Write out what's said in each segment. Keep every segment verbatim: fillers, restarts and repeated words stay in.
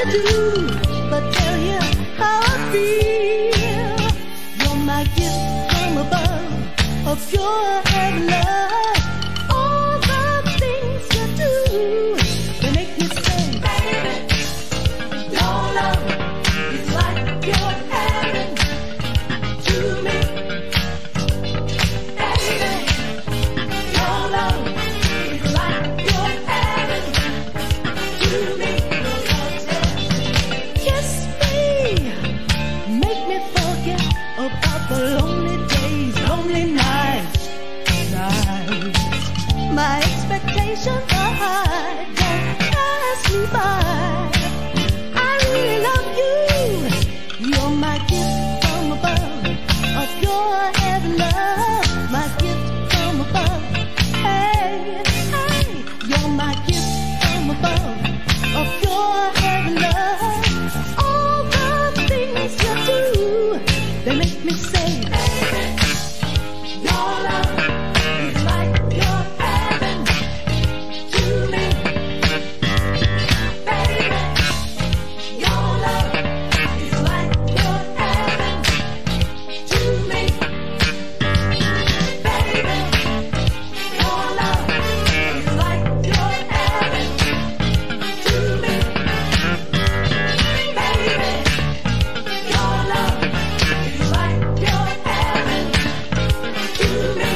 do but tell you how I feel. You're my gift from above, a pure and love. All the things you do, they make me say, baby, your love is like your heaven to me. Baby, your love is like your heaven to me. Kiss me, make me forget about the lonely days, lonely nights, nights. My expectations are high, don't pass me by. I really love you, you're my gift from above, a pure heaven love, my gift from above. Hey, hey, you're my gift from above, a pure heaven love. All the things you do, they make me say, baby, your love is like your heaven to me. Baby, your love is like your heaven to me. Baby, your love is like your heaven to me. Baby, your love is like your heaven to me.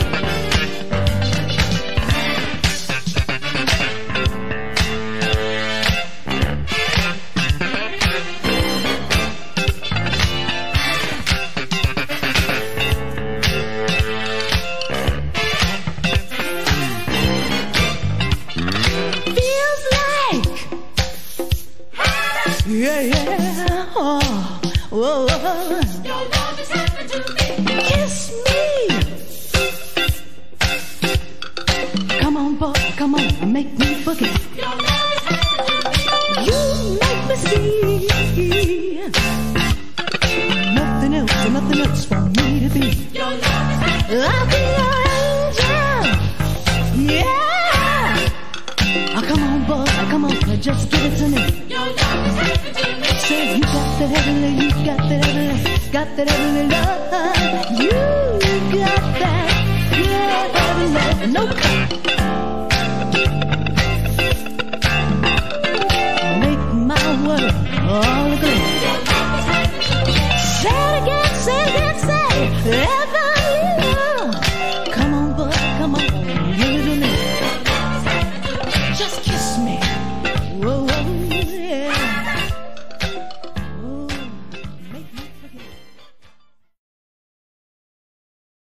Feels like, yeah, yeah, oh, whoa, whoa. Your love is heaven to me. Kiss me. Come on, boy, come on, make me forget. Your love is heaven to me. You make me see nothing else, nothing else for me to be. Your love is heaven. I'll be your angel, yeah. Oh, come on, boy, come on, just give it to me. Your love is heaven to me. Say you got that heavenly, you got that heavenly, got that heavenly love. You got that pure heaven love, no cut. Make my world all aglow. Say it again, say it again, say it.